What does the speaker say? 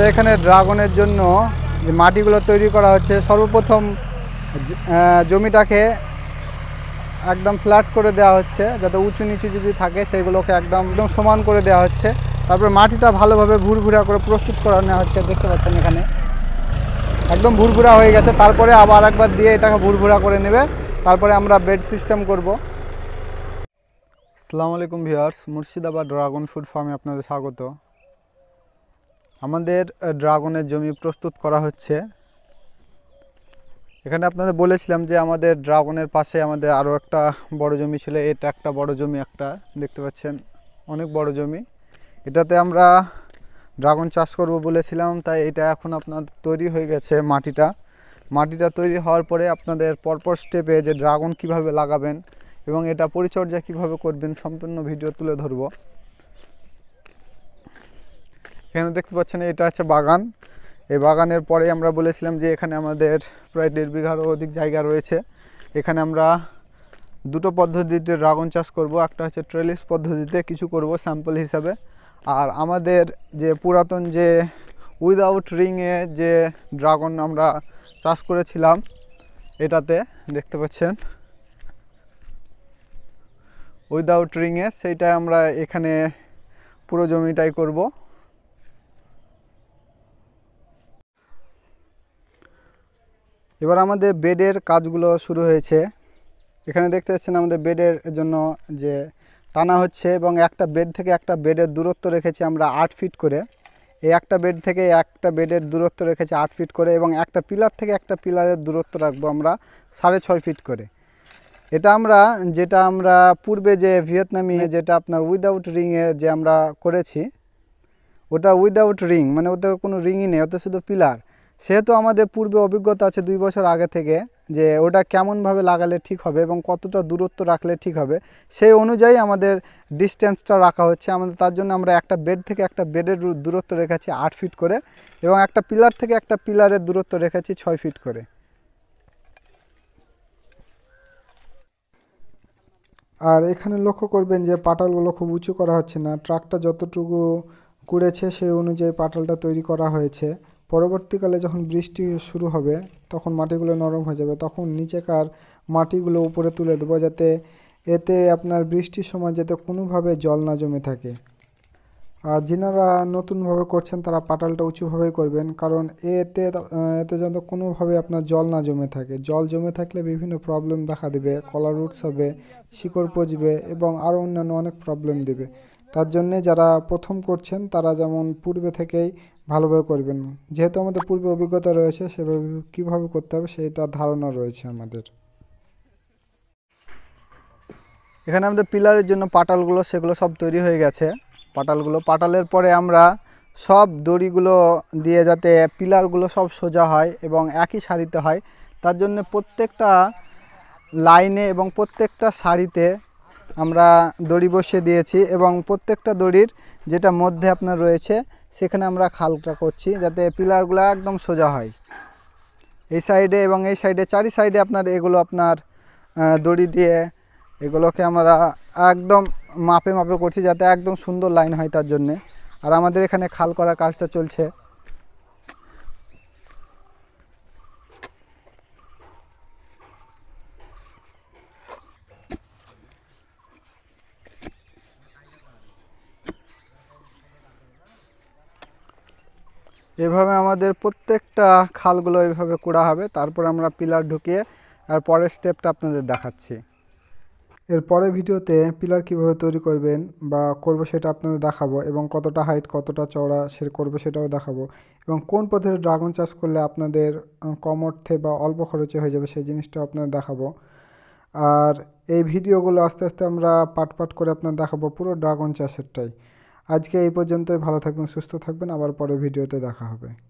এখানে ড্রাগনের জন্য যে মাটিগুলো তৈরি করা হচ্ছে, সর্বপ্রথম জমিটাকে একদম ফ্ল্যাট করে দেওয়া হচ্ছে, যাতে উঁচু নিচু যদি থাকে সেগুলোকে একদম সমান করে দেওয়া হচ্ছে। তারপরে মাটিটা ভালোভাবে ভুরভুরা করে প্রস্তুত করে নেওয়া হচ্ছে। দেখতে পাচ্ছেন এখানে একদম ভুরভুরা হয়ে গেছে। তারপরে আবার একবার দিয়ে এটাকে ভুরভুরা করে নেবে। তারপরে আমরা বেড সিস্টেম করব। আসসালামু আলাইকুম ভিউয়ার্স, মুর্শিদাবাদ ড্রাগন ফ্রুট ফার্মে আপনাদের স্বাগত। আমাদের ড্রাগনের জমি প্রস্তুত করা হচ্ছে। এখানে আপনাদের বলেছিলাম যে আমাদের ড্রাগনের পাশে আমাদের আরও একটা বড় জমি ছিল। এটা একটা বড় জমি, একটা দেখতে পাচ্ছেন অনেক বড় জমি। এটাতে আমরা ড্রাগন চাষ করব বলেছিলাম, তাই এটা এখন আপনার তৈরি হয়ে গেছে। মাটিটা তৈরি হওয়ার পরে আপনাদের পরপর স্টেপে যে ড্রাগন কিভাবে লাগাবেন এবং এটা পরিচর্যা কিভাবে করবেন সম্পূর্ণ ভিডিও তুলে ধরব। এখানে দেখতে পাচ্ছেন এটা হচ্ছে বাগান। এই বাগানের পরে আমরা বলেছিলাম যে এখানে আমাদের প্রায় 1.5 বিঘারও অধিক জায়গা রয়েছে। এখানে আমরা দুটো পদ্ধতিতে ড্রাগন চাষ করব। একটা হচ্ছে ট্রেলিস পদ্ধতিতে কিছু করব স্যাম্পল হিসাবে, আর আমাদের যে পুরাতন যে উইদাউট রিংয়ে যে ড্রাগন আমরা চাষ করেছিলাম, এটাতে দেখতে পাচ্ছেন উইদাউট রিংয়ে, সেইটা আমরা এখানে পুরো জমিটাই করব। এবার আমাদের বেডের কাজগুলো শুরু হয়েছে। এখানে দেখতে পাচ্ছেন আমাদের বেডের জন্য যে টানা হচ্ছে, এবং একটা বেড থেকে একটা বেডের দূরত্ব রেখেছি আমরা 8 ফিট করে। এই একটা বেড থেকে একটা বেডের দূরত্ব রেখেছি 8 ফিট করে, এবং একটা পিলার থেকে একটা পিলারের দূরত্ব রাখবো আমরা 6.5 ফিট করে। এটা আমরা পূর্বে যে ভিয়েতনামি যেটা আপনার উইদাউট রিংয়ে যে আমরা করেছি, ওটা উইদাউট রিং, মানে ওটা কোনো রিংই নেই, ওটা শুধু পিলার। সেহেতু আমাদের পূর্বে অভিজ্ঞতা আছে 2 বছর আগে থেকে যে ওটা কেমনভাবে লাগালে ঠিক হবে এবং কতটা দূরত্ব রাখলে ঠিক হবে, সেই অনুযায়ী আমাদের ডিস্টেন্সটা রাখা হচ্ছে। আমাদের তার জন্য আমরা একটা বেড থেকে একটা বেডের দূরত্ব রেখেছি 8 ফিট করে, এবং একটা পিলার থেকে একটা পিলারের দূরত্ব রেখেছি 6 ফিট করে। আর এখানে লক্ষ্য করবেন যে পাটালগুলো খুব উঁচু করা হচ্ছে না, ট্রাকটা যতটুকু কুড়েছে সেই অনুযায়ী পাটালটা তৈরি করা হয়েছে। পরবর্তীকালে যখন বৃষ্টি শুরু হবে তখন মাটিগুলো নরম হয়ে যাবে, তখন নিচেকার মাটিগুলো উপরে তুলে দেবো, যাতে এতে আপনার বৃষ্টির সময় যাতে কোনোভাবে জল না জমে থাকে। আর যিনারা নতুনভাবে করছেন তারা পাটালটা উঁচুভাবেই করবেন, কারণ এতে যেন কোনোভাবে আপনার জল না জমে থাকে। জল জমে থাকলে বিভিন্ন প্রবলেম দেখা দেবে, কলার রুটস হবে, শিকড় পচবে এবং আরও অন্যান্য অনেক প্রবলেম দেবে। তার জন্যে যারা প্রথম করছেন তারা যেমন পূর্বে থেকেই ভালোভাবে করবেন। যেহেতু আমাদের পূর্বে অভিজ্ঞতা রয়েছে, সেভাবে কীভাবে করতে হবে সেইটার ধারণা রয়েছে আমাদের। এখানে আমাদের পিলারের জন্য পাটালগুলো সেগুলো সব তৈরি হয়ে গেছে। পাটালের পরে আমরা সব দড়িগুলো দিয়ে যাতে পিলারগুলো সব সোজা হয় এবং একই সারিতে হয়, তার জন্য প্রত্যেকটা লাইনে এবং প্রত্যেকটা সারিতে আমরা দড়ি বসিয়ে দিয়েছি, এবং প্রত্যেকটা দড়ির যেটা মধ্যে আপনার রয়েছে সেখানে আমরা খালটা করছি যাতে পিলারগুলো একদম সোজা হয়। এই সাইডে এবং এই সাইডে, চারি সাইডে আপনার এগুলো আপনার দড়ি দিয়ে এগুলোকে আমরা একদম মাপে করছি যাতে একদম সুন্দর লাইন হয় তার জন্যে। আর আমাদের এখানে খাল করার কাজটা চলছে। এভাবে আমাদের প্রত্যেকটা খালগুলো এইভাবে কুড়া হবে, তারপর আমরা পিলার ঢুকিয়ে আর পরের স্টেপটা আপনাদের দেখাচ্ছি। এর পরের ভিডিওতে পিলার কিভাবে তৈরি করবেন বা করব সেটা আপনাদের দেখাবো, এবং কতটা হাইট কতটা চওড়া সে করবো সেটাও দেখাবো, এবং কোন পদ্ধতিতে ড্রাগন চাষ করলে আপনাদের কম অর্থে বা অল্প খরচে হয়ে যাবে সেই জিনিসটাও আপনাদের দেখাবো। আর এই ভিডিওগুলো আস্তে আস্তে আমরা পাট করে আপনাদের দেখাবো পুরো ড্রাগন চাষেরটাই। আজকে এই পর্যন্তই। ভালো থাকবেন, সুস্থ থাকবেন, আবার পরের ভিডিওতে দেখা হবে।